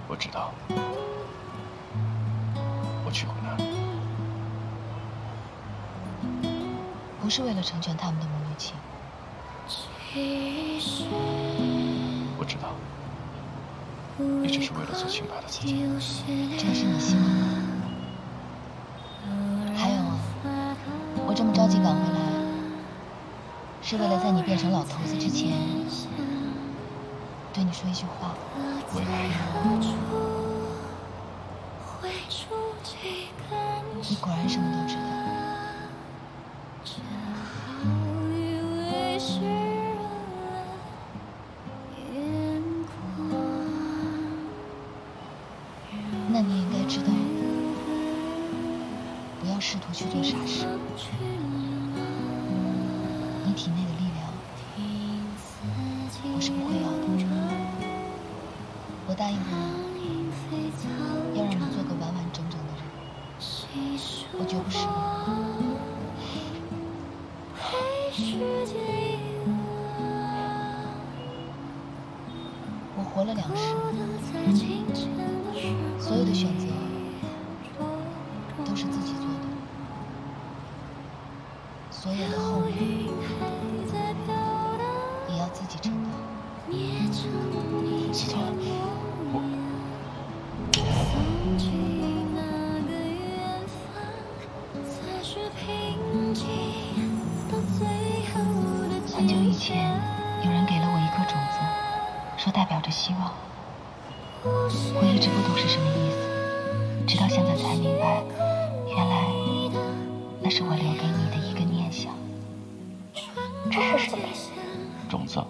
我知道，我去过那儿， 不是为了成全他们的母女情。 我知道，你只是为了做清白的自己。 这是你希望的。还有啊，我这么着急赶回来，是为了在你变成老头子之前，对你说一句话。 喂。 你果然什么都知道。那你也应该知道，不要试图去做傻事。你体内的力量，我是不会要的。我答应过你，要让你做个完完整整的人。我绝不失望。我活了2世，所有的选择都是自己做的，所有的后果也要自己承担。 Si Teng， 很久以前，有人给了我一颗种子，说代表着希望。我一直不懂是什么意思，直到现在才明白，原来那是我留给你的一个念想。 这是什么？ 种子。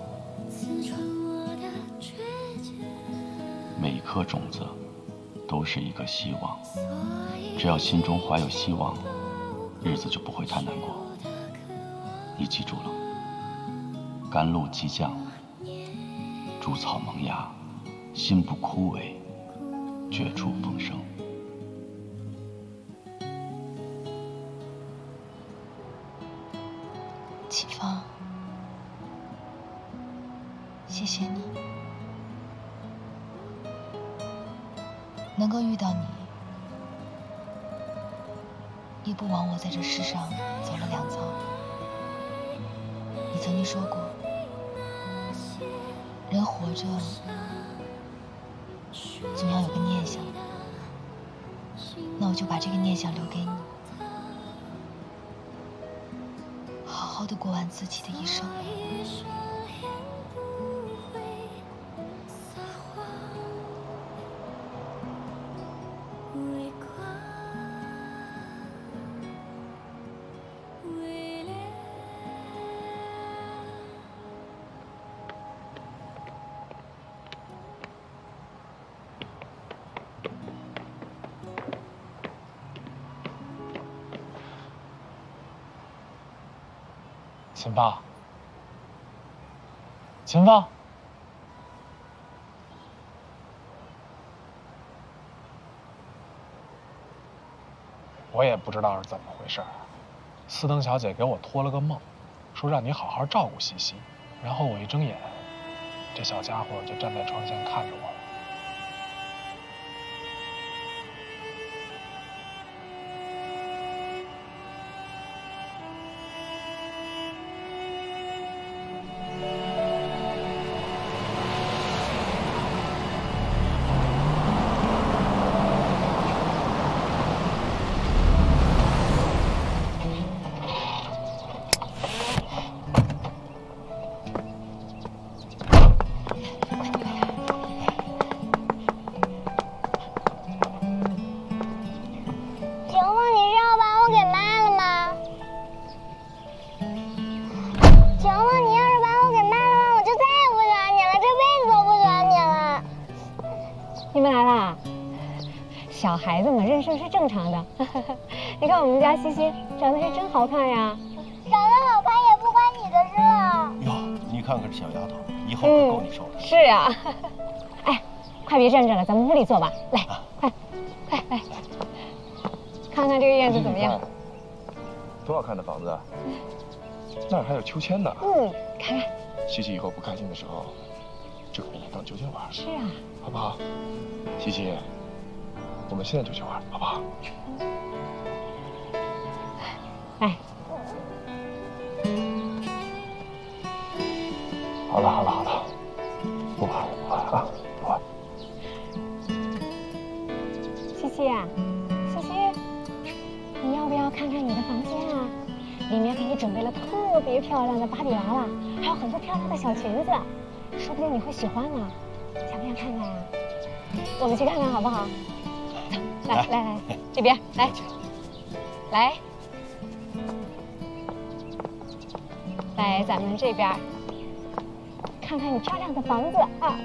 每一颗种子都是一个希望，只要心中怀有希望，日子就不会太难过。你记住了，甘露即降，竹草萌芽，心不枯萎，绝处逢生。 启芳，谢谢你，能够遇到你，也不枉我在这世上走了2遭。你曾经说过，人活着总要有个念想，那我就把这个念想留给你，好好的过完自己的一生。 秦芳，秦芳，我也不知道是怎么回事，斯登小姐给我托了个梦，说让你好好照顾西西。然后我一睁眼，这小家伙就站在窗前看着我了。 小孩子嘛，认生是正常的。你看我们家西西长得是真好看呀， 长得好看也不关你的事了。 哟，你看看这小丫头，以后可够你受的。 是呀。哎，快别站着了，咱们屋里坐吧。来，快，快来，看看这个院子怎么样？ 多好看的房子啊！那儿还有秋千呢。 看看。 西西以后不开心的时候，就可以当秋千玩。 是啊。 好不好？ 西西，我们现在就去玩，好不好？ 来。 好了好了好了，不玩了不玩啊，不玩。 西西啊，西西，你要不要看看你的房间啊？里面给你准备了特别漂亮的芭比娃娃，还有很多漂亮的小裙子，说不定你会喜欢呢。想不想看看呀？我们去看看好不好？走，来来来，这边来，来，来咱们这边看看你漂亮的房子啊！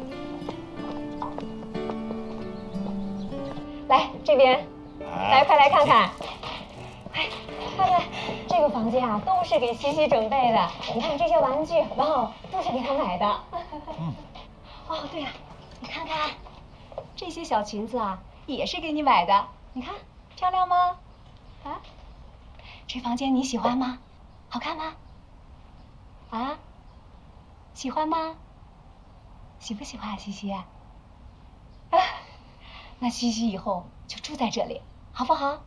来这边，来快来看看，哎，看看这个房间啊，都是给西西准备的。你看这些玩具，哇哦，都是给她买的。哦，对了，你看看这些小裙子啊，也是给你买的。你看漂亮吗？啊，这房间你喜欢吗？好看吗？啊，喜欢吗？喜不喜欢西西啊？那西西以后就住在这里，好不好？啊？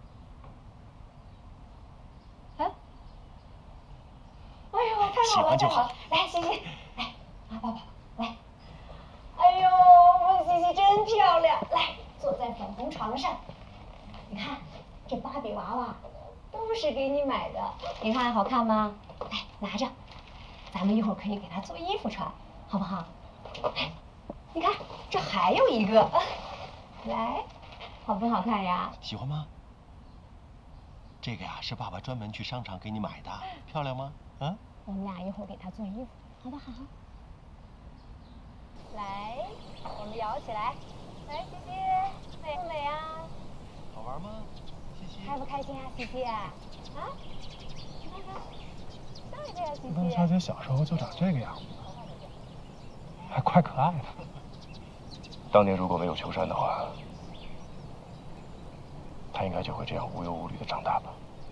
哎呦，太好了，太好了！来，西西，来，啊，抱抱，来。哎呦，我西西真漂亮！来，坐在粉红床上。你看，这芭比娃娃都是给你买的，你看好看吗？来，拿着，咱们一会儿可以给她做衣服穿，好不好？哎，你看，这还有一个。来，好不好看呀？ 喜欢吗？这个呀是爸爸专门去商场给你买的，漂亮吗？啊？ 我们俩一会儿给她做衣服，好不好？来，我们摇起来。来，西西，美不美啊？ 好玩吗？西西。 开不开心啊，西西？啊？你看看，笑一个呀，西西。 邓小姐小时候就长这个样子，还怪可爱的。 当年如果没有秋山的话，他应该就会这样无忧无虑的长大吧。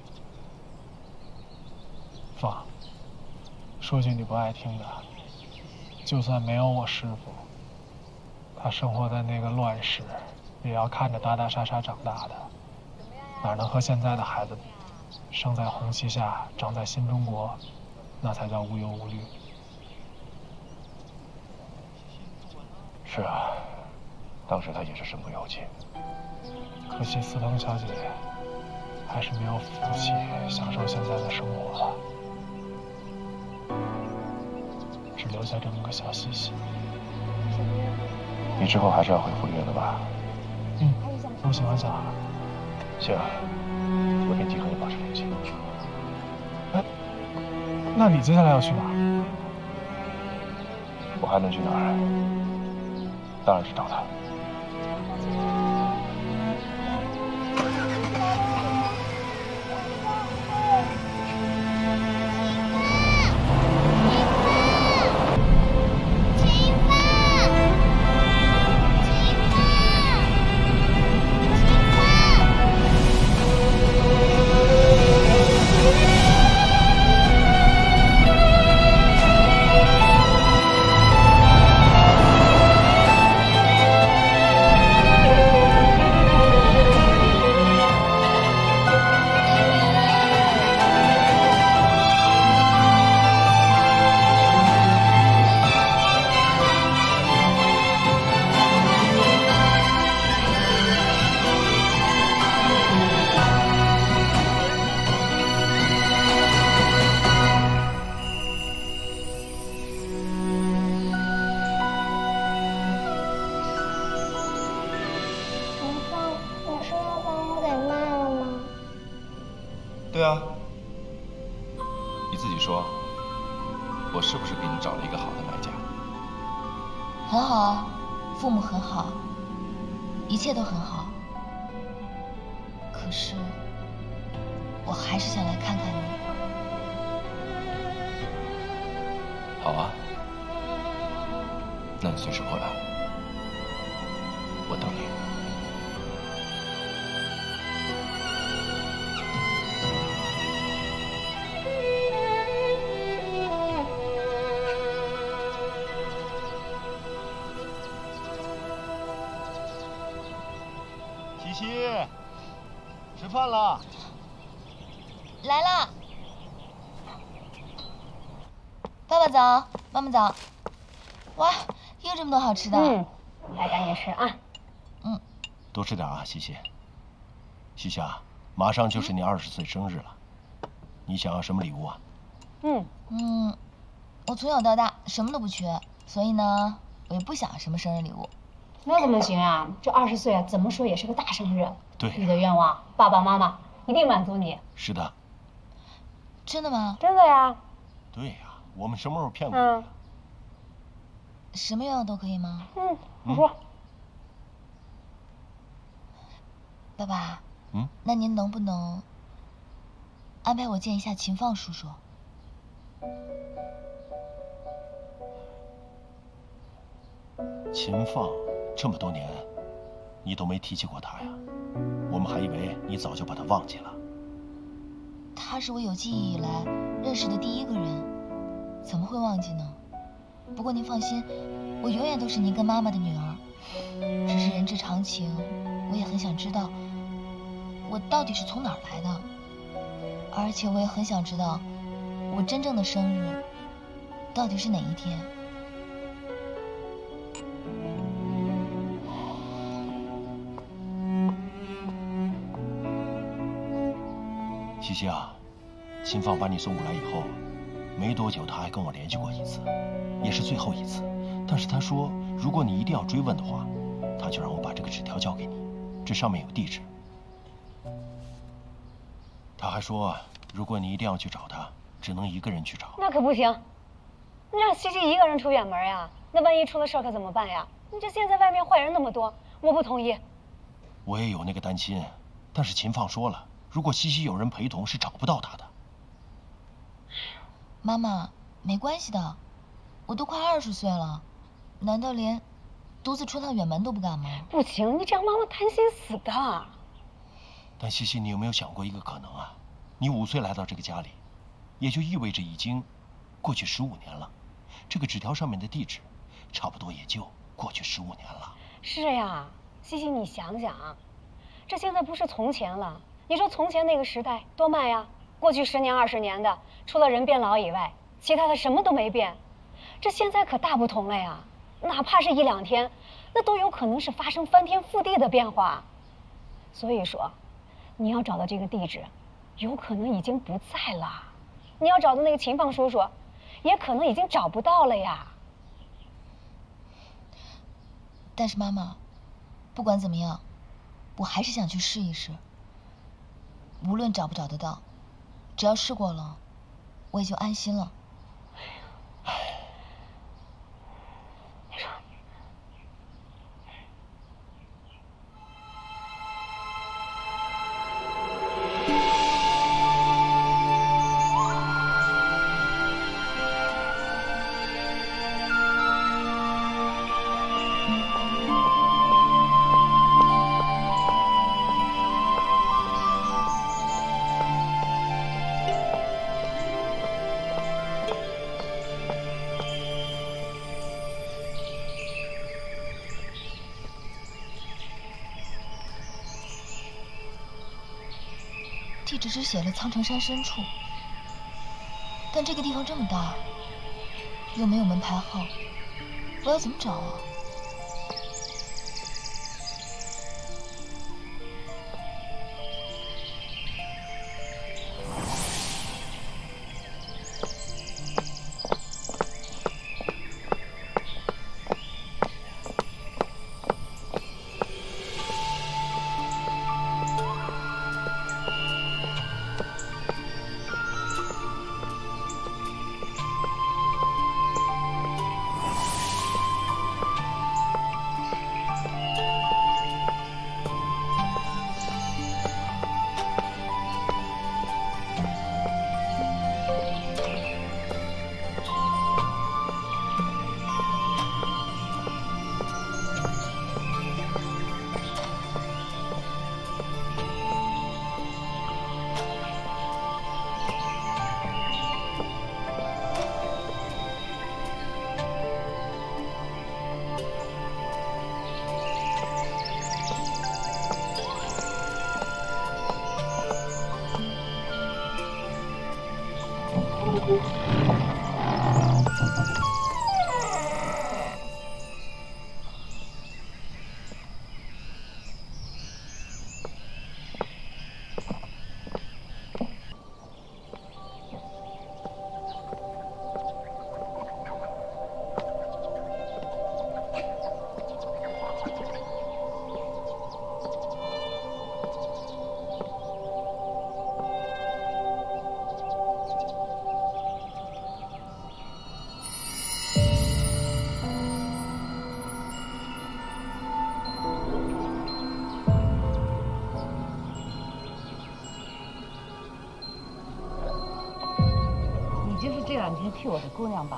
放，说句你不爱听的，就算没有我师傅，他生活在那个乱世，也要看着打打杀杀长大的，哪能和现在的孩子比？生在红旗下，长在新中国，那才叫无忧无虑。 是啊，当时他也是身不由己。 可惜司藤小姐还是没有福气享受现在的生活了，只留下这么个小西西。 你之后还是要回福利院的吧？ 嗯，我喜欢小孩。 行，我电机和你保持联系。 哎，那你接下来要去哪儿？ 我还能去哪儿？当然是找他。 对啊，你自己说，我是不是给你找了一个好的买家？ 很好啊，父母很好，一切都很好。可是，我还是想来看看你。 好啊，那你随时过来，我等你。 西西，吃饭了。 来了。爸爸早，妈妈早。哇，又这么多好吃的。 来赶紧吃啊。 多吃点啊，西西。西西啊，马上就是你20岁生日了，你想要什么礼物啊？ 我从小到大什么都不缺，所以呢，我也不想要什么生日礼物。 那怎么行啊？这20岁啊，怎么说也是个大生日。 对， 你的愿望，爸爸妈妈一定满足你。 是的。 真的吗？ 真的呀。 对呀，我们什么时候骗过你？ 什么愿望都可以吗？ 你说。 爸爸。那您能不能安排我见一下秦放叔叔？ 秦放，这么多年，你都没提起过他呀？我们还以为你早就把他忘记了。 他是我有记忆以来认识的第一个人，怎么会忘记呢？不过您放心，我永远都是您跟妈妈的女儿。只是人之常情，我也很想知道，我到底是从哪儿来的，而且我也很想知道，我真正的生日到底是哪一天。 西西啊，秦放把你送过来以后，没多久他还跟我联系过一次，也是最后一次。但是他说，如果你一定要追问的话，他就让我把这个纸条交给你，这上面有地址。他还说，如果你一定要去找他，只能一个人去找。 那可不行，你让西西一个人出远门呀？那万一出了事可怎么办呀？你这现在外面坏人那么多，我不同意。 我也有那个担心，但是秦放说了，如果西西有人陪同，是找不到他的。 妈妈，没关系的，我都快20岁了，难道连独自出趟远门都不敢吗？ 不行，你这样妈妈担心死的。 但西西，你有没有想过一个可能啊？你5岁来到这个家里，也就意味着已经过去15年了。这个纸条上面的地址，差不多也就过去15年了。 是呀，西西，你想想，这现在不是从前了。你说从前那个时代多慢呀，过去10年20年的，除了人变老以外，其他的什么都没变。这现在可大不同了呀，哪怕是1、2天，那都有可能是发生翻天覆地的变化。所以说，你要找到这个地址，有可能已经不在了；你要找的那个秦放叔叔，也可能已经找不到了呀。 但是妈妈，不管怎么样，我还是想去试一试。无论找不找得到，只要试过了，我也就安心了。 你说。 地址只写了苍城山深处，但这个地方这么大，又没有门牌号，我要怎么找啊？ 这两天替我的姑娘吧。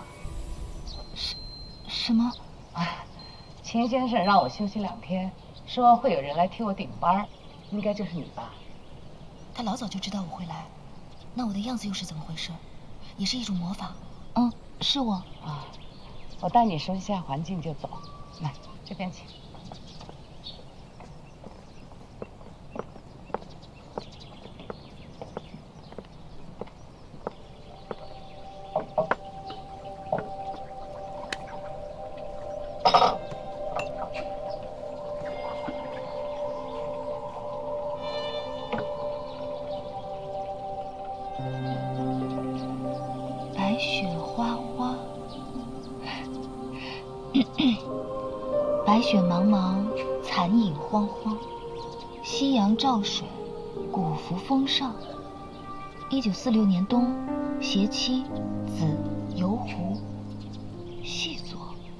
什么？ 秦先生让我休息2天，说会有人来替我顶班，应该就是你吧？ 他老早就知道我会来，那我的样子又是怎么回事？也是一种魔法。是我。 我带你熟悉下环境就走。来，这边请。 白雪花花，白雪茫茫，残影慌慌，夕阳照水，古服风尚。1946年冬，携妻，子，游湖，细作。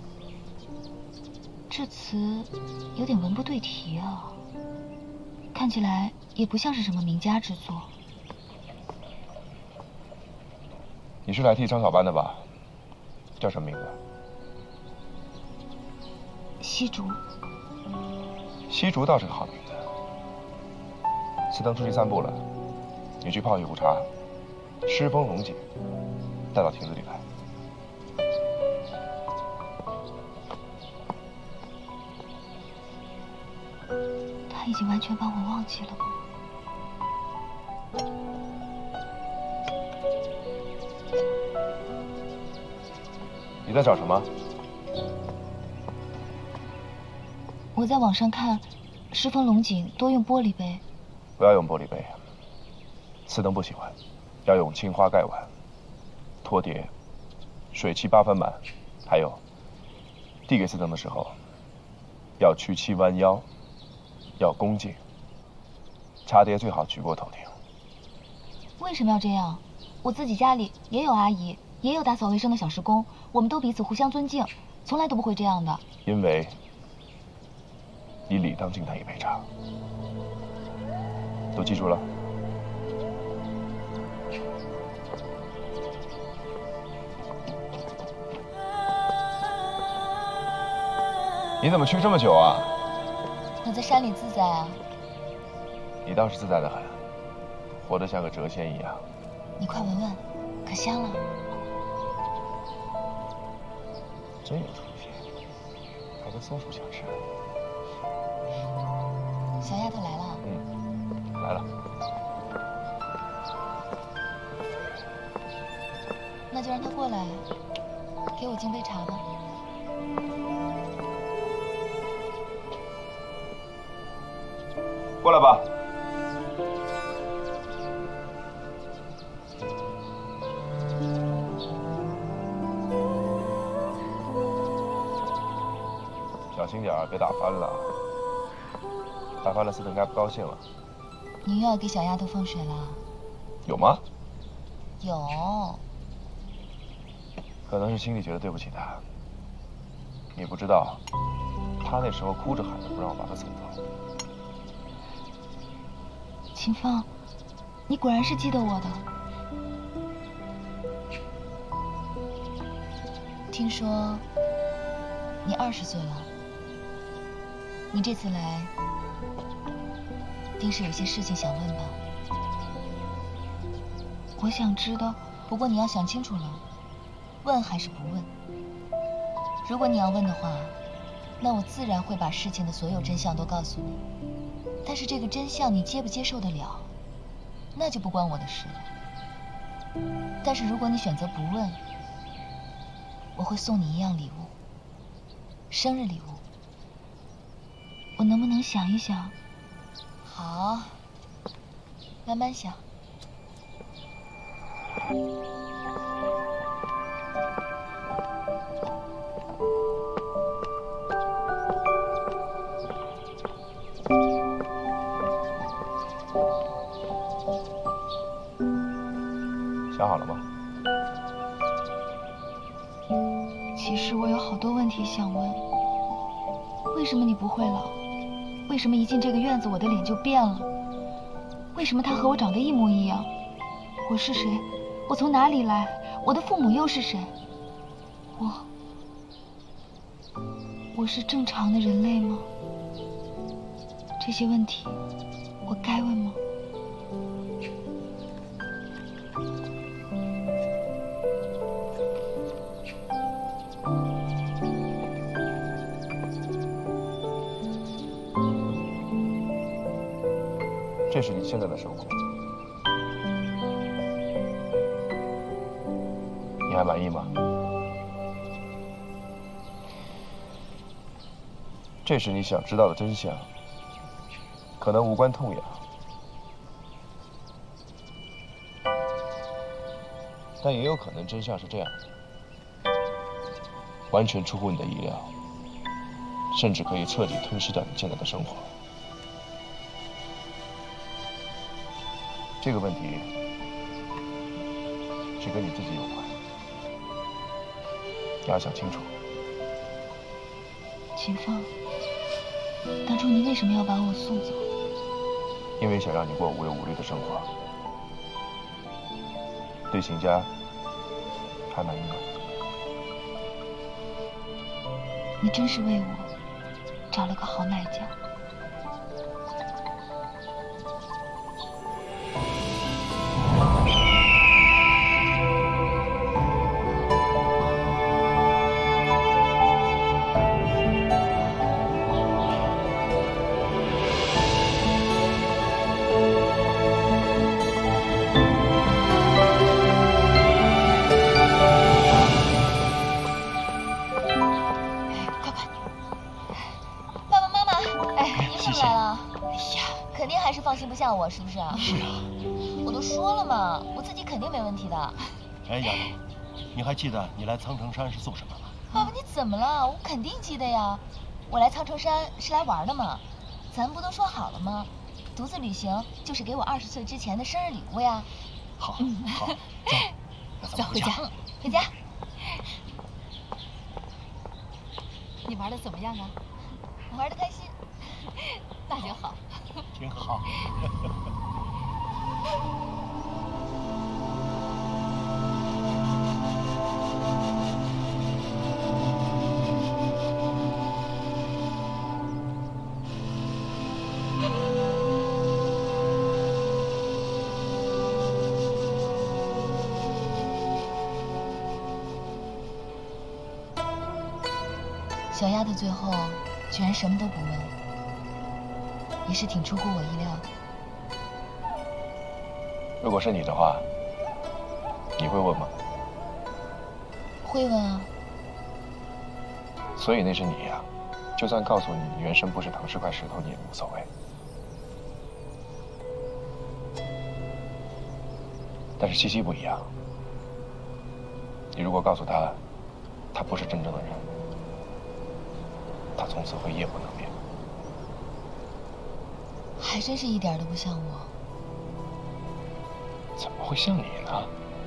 这词有点文不对题啊，看起来也不像是什么名家之作。 你是来替张小班的吧？叫什么名字？ 西竹。 西竹倒是个好名字。Si Teng出去散步了，你去泡一壶茶，诗风龙井，带到亭子里来。 他已经完全把我忘记了吗？ 你在找什么？ 我在网上看，诗风龙井多用玻璃杯。 不要用玻璃杯，Si Teng不喜欢，要用青花盖碗，托碟，水漆8分满，还有，递给Si Teng的时候，要屈膝弯腰，要恭敬，茶碟最好举过头顶。 为什么要这样？我自己家里也有阿姨，也有打扫卫生的小时工，我们都彼此互相尊敬，从来都不会这样的。 因为你理当敬他一杯茶，都记住了。你怎么去这么久啊？ 我在山里自在啊。 你倒是自在的很，活得像个谪仙一样。 你快闻闻，可香了。 真有出息，还跟松鼠相吃。 小丫头来了。 来了。 那就让她过来，给我敬杯茶吧。 过来吧。小心点儿，别打翻了。打翻了，Si Teng该不高兴了。 你又要给小丫头放水了？ 有吗？ 有。 可能是心里觉得对不起他。你不知道，他那时候哭着喊着不让我把他送走。 秦风，你果然是记得我的。听说你20岁了，你这次来，定是有些事情想问吧？我想知道，不过你要想清楚了，问还是不问？如果你要问的话，那我自然会把事情的所有真相都告诉你。但是这个真相你接不接受得了，那就不关我的事了。 但是如果你选择不问，我会送你一样礼物，生日礼物。我能不能想一想？好，慢慢想。 想好了吗？ 其实我有好多问题想问。为什么你不会老？为什么一进这个院子我的脸就变了？为什么他和我长得一模一样？我是谁？我从哪里来？我的父母又是谁？我是正常的人类吗？这些问题我该问吗？ 这是你现在的生活，你还满意吗？这是你想知道的真相，可能无关痛痒，但也有可能真相是这样的，完全出乎你的意料，甚至可以彻底吞噬掉你现在的生活。这个问题只跟你自己有关，你要想清楚。 秦放，当初你为什么要把我送走？ 因为想让你过无忧无虑的生活。对秦家还满意吗？ 你真是为我找了个好买家。 我是不是啊？ 是啊， 我都说了嘛，我自己肯定没问题的。 哎，丫头，你还记得你来苍城山是做什么吗？ 爸爸，你怎么了？我肯定记得呀。我来苍城山是来玩的嘛，咱不都说好了吗？独自旅行就是给我20岁之前的生日礼物呀。 好，好，走， 回家，回家。 你玩的怎么样啊？ 我玩的开心， 那就好。 挺好。 小丫头最后居然什么都不问，也是挺出乎我意料的。 如果是你的话，你会问吗？ 会问啊。 所以那是你呀，就算告诉你原身不是糖是块石头，你也无所谓。但是西西不一样，你如果告诉他，他不是真正的人，他从此会夜不能眠。 还真是一点都不像我。 怎么会像你呢？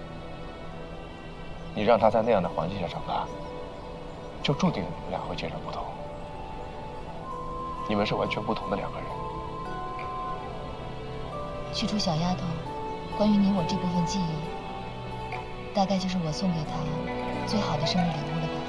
你让他在那样的环境下长大，就注定了你们俩会截然不同。你们是完全不同的两个人。 去除小丫头关于你我这部分记忆，大概就是我送给她最好的生日礼物了吧。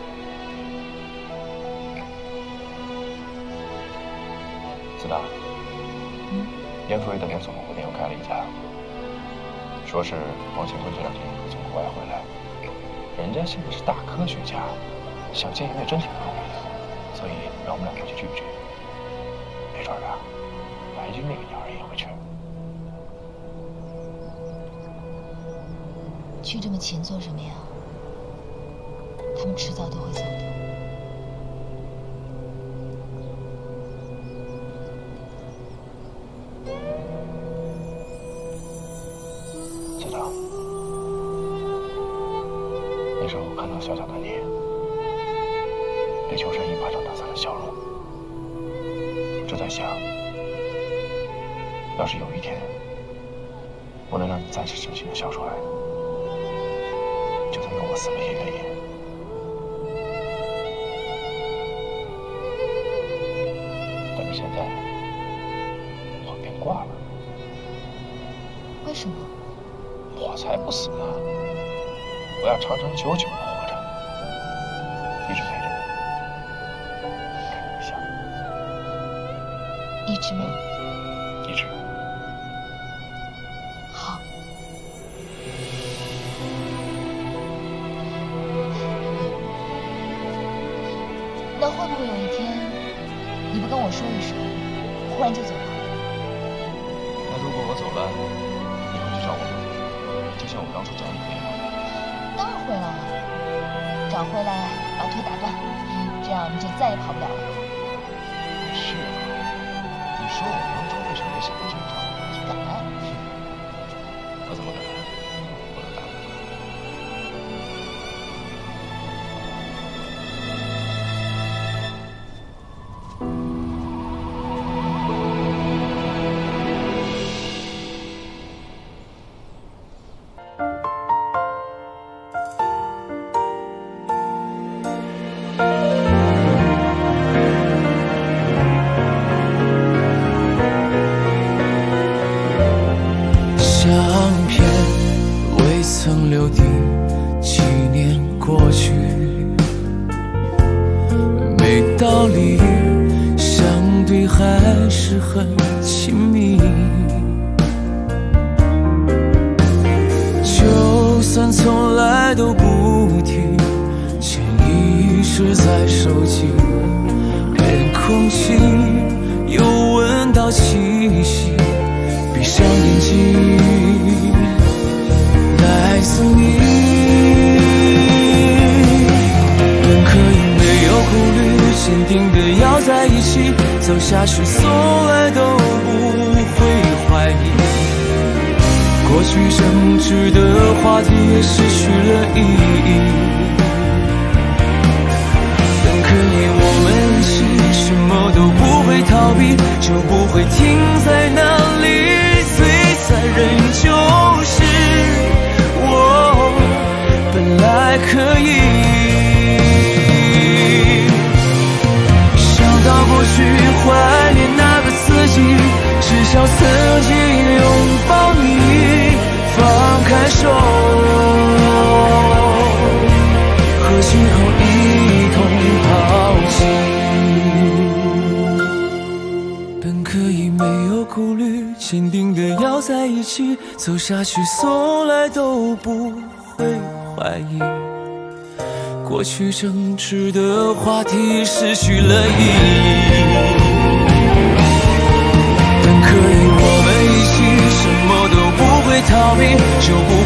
子大，严府瑞的连锁火锅店又开了一家，说是王乾坤这2天刚从国外回来，人家现在是大科学家，想见一面真挺不容易的，所以让我们2个去聚一聚。没准啊，白军那个鸟儿也会去。 去这么勤做什么呀？他们迟早都会走的。 子腾，那时候看到小小的你，被秋山一巴掌打散了笑容，就在想，要是有一天我能让你暂时真心的笑出来，就算跟我死了也愿意。但是现在我变卦了。 为什么？ 我才不死呢！我要长长久久的活着，一直陪着你，跟你像。 一直吗？ 一直。 好。那会不会有一天，你不跟我说一声，忽然就走了？ 那如果我走了，你会去找我吗？就像我当初找你那样。 当然会了，找回来把腿打断，这样你就再也跑不了了。 是啊，你说我当初为啥没想到这一招？ 你敢？ 我怎么敢？我能打你吗？ 曾留定纪念过去，没道理，相对还是很亲密。就算从来都不提，潜意识在收集，连空气又闻到气息，闭上眼睛。来自你，本可以没有顾虑，坚定的要在一起，走下去从来都不会怀疑。过去争执的话题也失去了意义。本可以我们一起，什么都不会逃避，就不会停在那里。最残忍就是本来可以想到过去，怀念那个自己，至少曾经拥抱你，放开手，和今后一同抛弃。本可以没有顾虑，坚定的要在一起，走下去从来都不会怀疑。过去争执的话题失去了意义。本可以我们一起，什么都不会逃避，就不